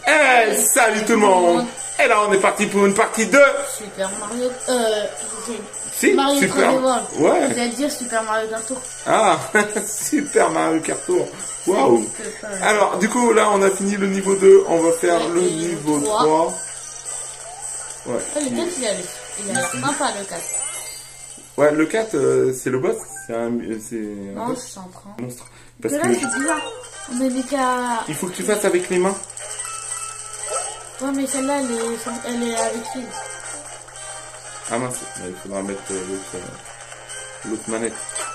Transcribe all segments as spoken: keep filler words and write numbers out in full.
Eh, salut tout le monde. Et là, on est parti pour une partie deux. Super Mario... Euh... Si, Mario Super... World. Ouais. J'allais dire Super Mario Kart Tour. Ah, Super Mario Kart Tour. Waouh. Alors, du coup, là, on a fini le niveau deux. On va faire ouais, le niveau trois. trois. Ouais. Ah, le quatre, il a il a sympa, le quatre. Ouais, le quatre, euh, c'est le boss. C'est un... Non, je suis en train. Monstre. Parce que là, que... c'est bizarre. On a mis qu'à... Il faut que tu fasses avec les mains. Ouais, mais celle-là, elle est, elle est avec lui. Ah mince, il faudra mettre l'autre euh, l'autre manette.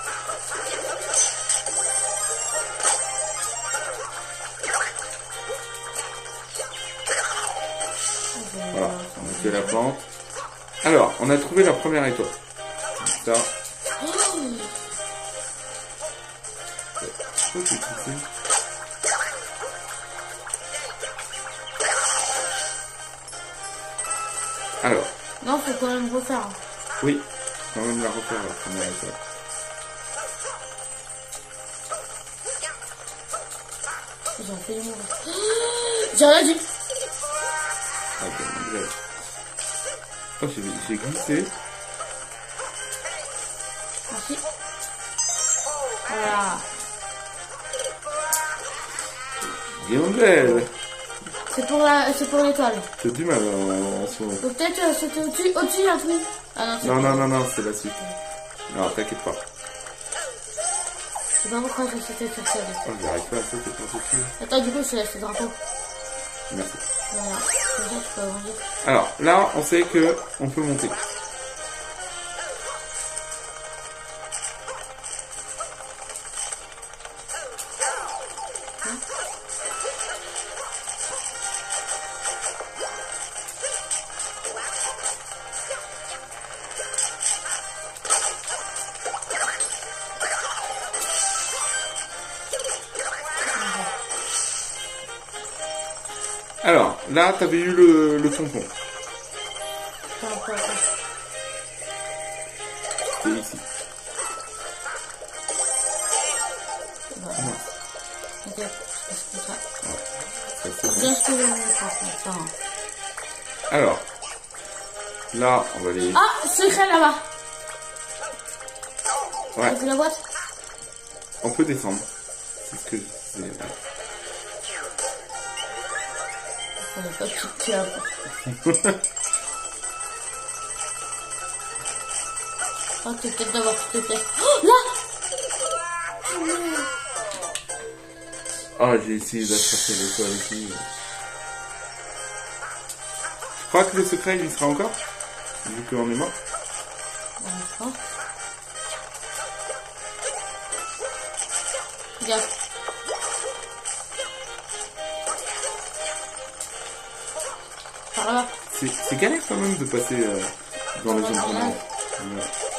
Voilà, on a fait la pente. Alors, on a trouvé la première étoile. Ça. Oh, c'est Alors. Non, faut quand même refaire. Oui, quand même la refaire la première étoile. J'en fais une. J'ai rien dit. Ah ben, oh, j'ai glissé. Merci. Voilà. Bien. C'est pour la, c'est pour l'étoile. C'est du mal en, en ce moment. Peut-être euh, c'était au-dessus, au-dessus il y a un trou. Ah non, non, non, non, non, c'est la suite. Non, t'inquiète pas. Je sais pas pourquoi j'ai sauté sur ça. Oh, j'arrive pas à sauter par dessus. Attends, du coup, je te laisse le drapeau. Merci. Voilà. Comme ça, tu peux avancer. Alors, là, on sait que on peut monter. Alors, là, t'avais eu le, le tampon. C'était ici. Voilà. Ok, c'est comme ça. Ouais, ça c'est bien ce que je veux faire. Alors, là, on va aller... Ah, secret là-bas. Ouais. T'as vu la boîte? On peut descendre. C'est ce que c'est. On n'est pas tout là. Oh, t'es peut-être d'avoir toutes les pièces. Oh, là! Oh, j'ai essayé d'attraper l'étoile ici. Tu crois que le secret, il y sera encore? Vu qu'on est mort? D'accord. Regarde. Par là. C'est galère quand même de passer euh, dans les zones tournantes. Ouais.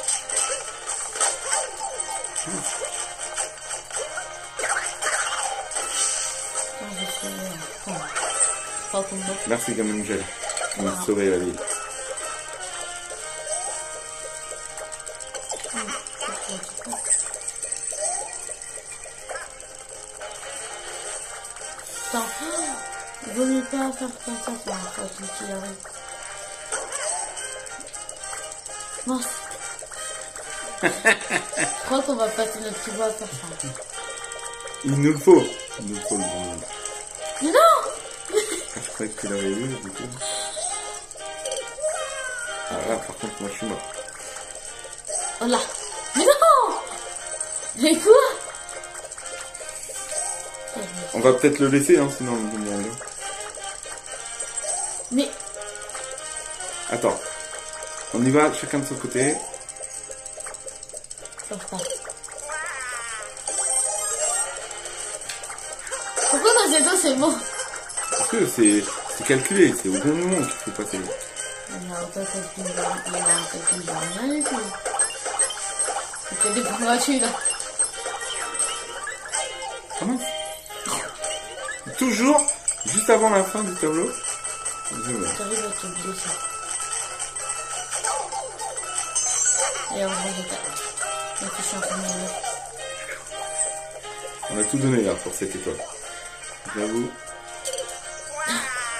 Ah. Merci Gamungel. On m'a sauvé la vie. Attends. Il vaut mieux pas faire comme ça, ça va pas qu'il arrive. Mince. Je crois qu'on va passer notre petit voie à faire ça. Il nous le faut. Il nous le faut le bon. Mais non! Je croyais que tu l'avais vu, du coup. Ah là, par contre, moi je suis mort. Oh là! Mais non! Mais quoi? On va peut-être le laisser, hein, sinon on me demande. Mais... Attends. On y va, chacun de son côté. Pourquoi dans ces dos c'est bon? Parce que c'est calculé, c'est au bon moment qu'il faut passer. Il n'a pas calculé, il n'a calculé rien du tout. C'est des voitures là. Ah mince. Toujours, juste avant la fin du tableau. T'arrives à t'oublier ça. Et on va regarder. On a tout donné là pour cette étoile. J'avoue.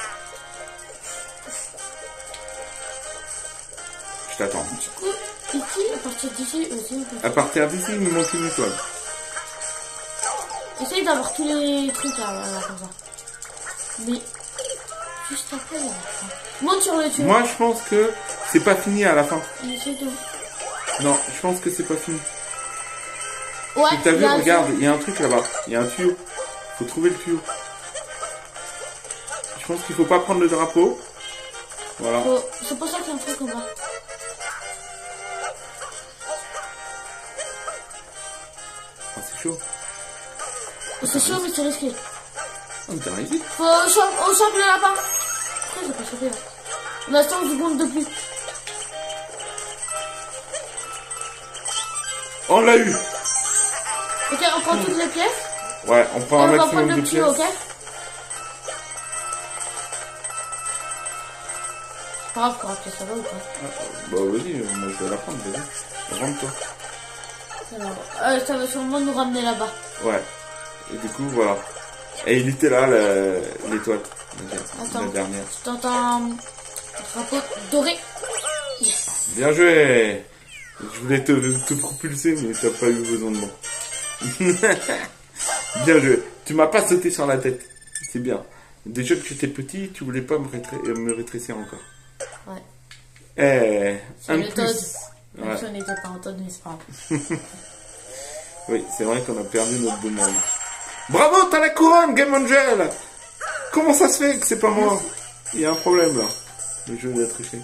Je t'attends. Du coup, ici, à partir d'ici aussi, on peut... À partir d'ici, il nous manque une étoile. Essaye d'avoir tous les trucs là, là, comme ça. Mais, juste après, là. Monte sur le tuyau. Moi, je pense que c'est pas fini à la fin. Essaye de... Non, je pense que c'est pas fini. Ouais, T'as vu, il y a un regarde, tuyau. il y a un truc là-bas. Il y a un tuyau. Faut trouver le tuyau. Je pense qu'il faut pas prendre le drapeau. Voilà. Faut- C'est pour ça qu'il y a un truc en bas. Ah, c'est chaud. C'est chaud, mais c'est risqué. Ah, mais t'as réussi. Faut choper, on chope le lapin. Pourquoi j'ai pas chopé là? On a cinq secondes de plus. On l'a eu. Ok, on prend toutes les pièces. Ouais, on prend Et un on va maximum prendre de le tuyau, pièces. ok? Pas grave, pour rappeler ça va ou pas? Bah vas-y, moi je vais la prendre, vas-y. Rentre-toi. Alors, euh, ça va sûrement nous ramener là-bas. Ouais. Et du coup, voilà. Et il était là, le- l'étoile. La, Attends. la dernière. Je t'entends un drapeau doré. Bien joué. Je voulais te, te propulser, mais t'as pas eu besoin de moi. Bien joué. Tu m'as pas sauté sur la tête. C'est bien. Déjà que j'étais petit, tu voulais pas me, rétré- me rétrécir encore. Ouais. Eh, C'est un le de Todd. plus. Même Ouais. si on n'était pas en Todd, mais c'est pas grave. Oui, c'est vrai qu'on a perdu notre demande. Bravo, t'as la couronne, Game Angel. Comment ça se fait que c'est pas moi? Il y a un problème là. Le jeu a triché.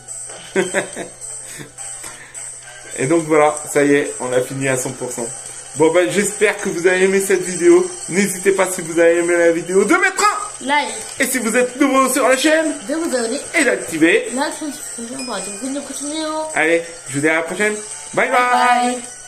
Et donc voilà, ça y est, on a fini à cent pour cent. Bon ben j'espère que vous avez aimé cette vidéo. N'hésitez pas si vous avez aimé la vidéo de mettre un. Like, Et si vous êtes nouveau sur la chaîne, de vous abonner. et d'activer. La notification pour être au courant de nos prochaines vidéos. Allez, je vous dis à la prochaine. Bye bye. Bye.